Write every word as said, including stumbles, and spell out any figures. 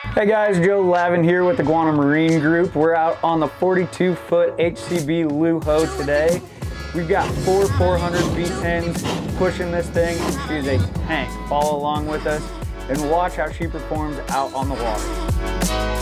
Hey guys, Joe Lavin here with the Guana Marine Group. We're out on the forty-two foot H C B Lujo today. We've got four four hundred V tens pushing this thing. She's a tank. Follow along with us and watch how she performs out on the water.